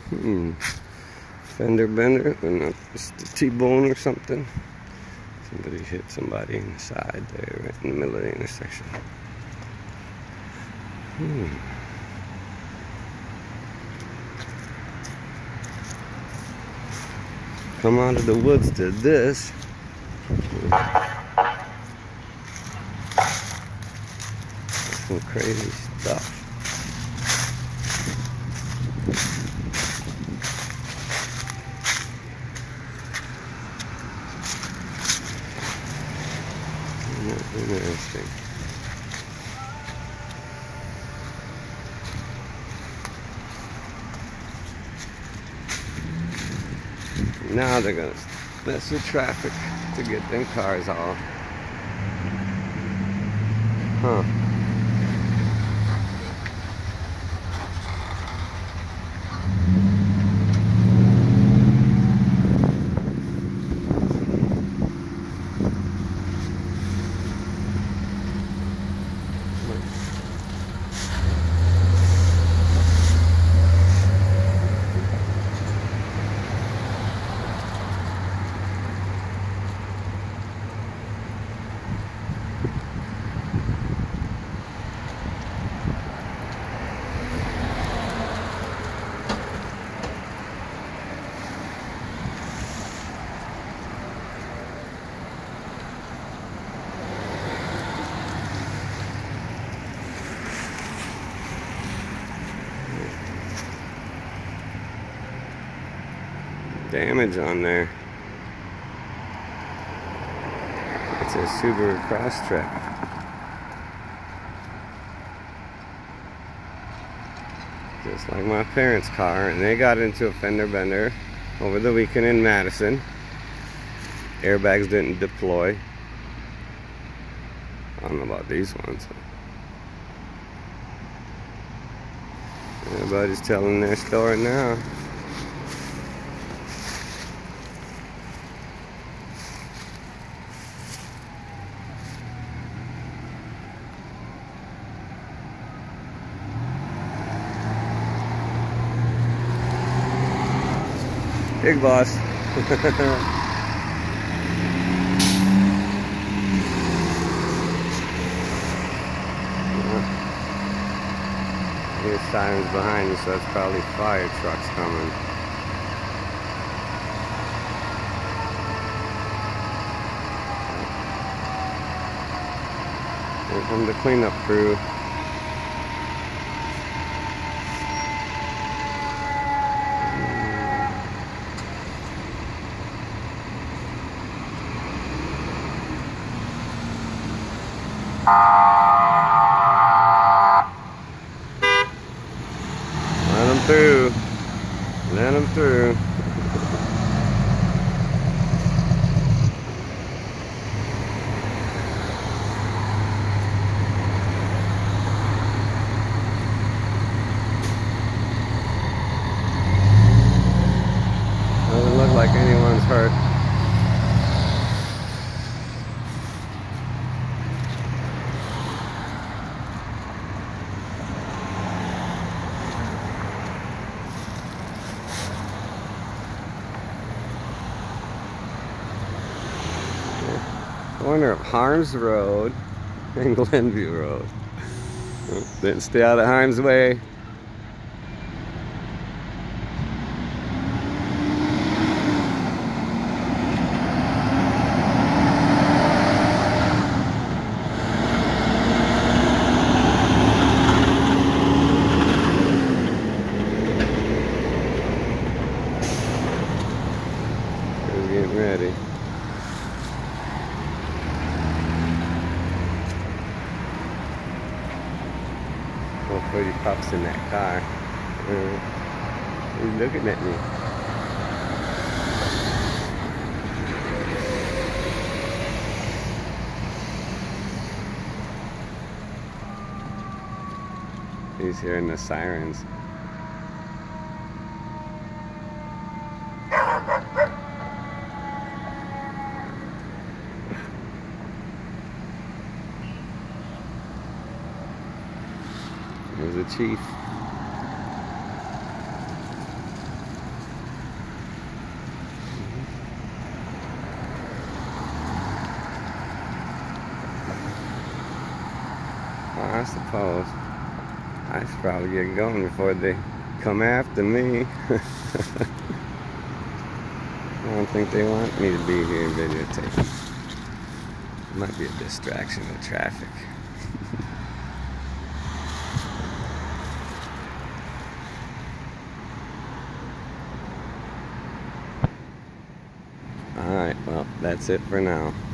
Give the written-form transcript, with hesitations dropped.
Fender bender, and it's the T-bone or something. Somebody hit somebody in the side there, right in the middle of the intersection. Come out of the woods to this. Some crazy stuff. Interesting. Now they're gonna mess with traffic to get them cars off. Huh. Damage on there. It's a Subaru Crosstrek. Just like my parents' car, and they got into a fender bender over the weekend in Madison. Airbags didn't deploy. I don't know about these ones. Everybody's telling their story now. Big boss. There's sirens behind you, so that's probably fire trucks coming. Here come the cleanup crew. Let them through. Let them through. Doesn't look like anyone's hurt. Corner of Harms Road and Glenview Road. Didn't stay out of harm's way. Just getting ready. Hopefully he pops in that car. He's looking at me. He's hearing the sirens. There's the chief. I suppose. I should probably get going before they come after me. I don't think they want me to be here videotaping. It might be a distraction of traffic. Alright, well, that's it for now.